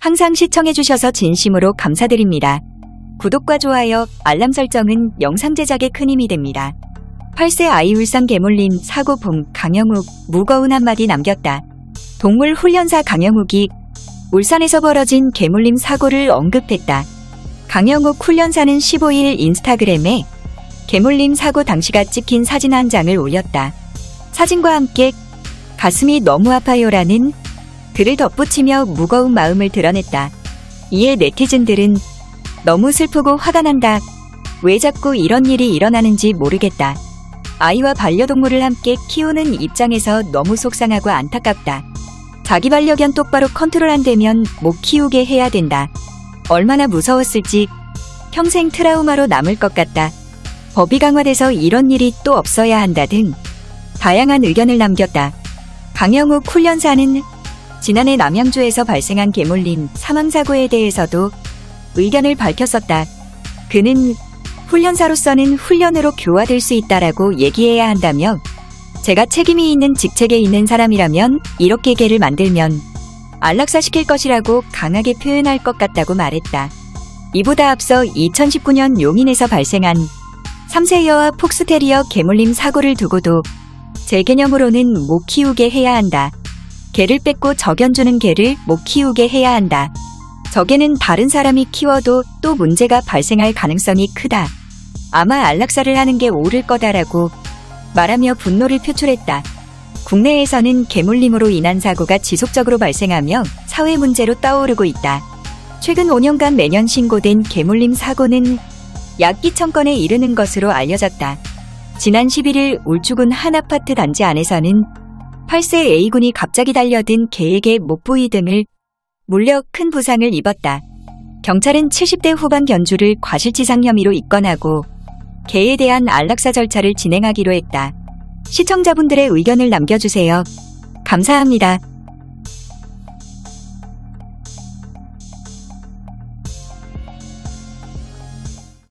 항상 시청해주셔서 진심으로 감사드립니다. 구독과 좋아요, 알람 설정은 영상 제작에 큰 힘이 됩니다. 8세 아이 울산 개몰림 사고 봄 강영욱 무거운 한마디 남겼다. 동물 훈련사 강영욱이 울산에서 벌어진 개몰림 사고를 언급했다. 강영욱 훈련사는 15일 인스타그램에 개몰림 사고 당시가 찍힌 사진 한 장을 올렸다. 사진과 함께 가슴이 너무 아파요라는 글을 덧붙이며 무거운 마음을 드러냈다. 이에 네티즌들은 너무 슬프고 화가 난다. 왜 자꾸 이런 일이 일어나는지 모르겠다. 아이와 반려동물을 함께 키우는 입장에서 너무 속상하고 안타깝다. 자기 반려견 똑바로 컨트롤 안 되면 못 키우게 해야 된다. 얼마나 무서웠을지 평생 트라우마로 남을 것 같다. 법이 강화돼서 이런 일이 또 없어야 한다 등 다양한 의견을 남겼다. 강영욱 훈련사는 지난해 남양주에서 발생한 개몰림 사망사고에 대해서도 의견을 밝혔었다. 그는 훈련사로서는 훈련으로 교화될 수 있다라고 얘기해야 한다며 제가 책임이 있는 직책에 있는 사람이라면 이렇게 개를 만들면 안락사시킬 것이라고 강하게 표현할 것 같다고 말했다. 이보다 앞서 2019년 용인에서 발생한 3세 여아 폭스테리어 개몰림 사고를 두고도 제 개념으로는 못 키우게 해야 한다. 개를 뺏고 적연 주는 개를 못 키우게 해야 한다. 저 개는 다른 사람이 키워도 또 문제가 발생할 가능성이 크다. 아마 안락사를 하는 게 옳을 거다라고 말하며 분노를 표출했다. 국내에서는 개몰림으로 인한 사고가 지속적으로 발생하며 사회 문제로 떠오르고 있다. 최근 5년간 매년 신고된 개몰림 사고는 약 2,000건에 이르는 것으로 알려졌다. 지난 11일 울주군 한 아파트 단지 안에서는 8세 A군이 갑자기 달려든 개에게 목 부위 등을 물려 큰 부상을 입었다. 경찰은 70대 후반 견주를 과실치상 혐의로 입건하고 개에 대한 안락사 절차를 진행하기로 했다. 시청자분들의 의견을 남겨주세요. 감사합니다.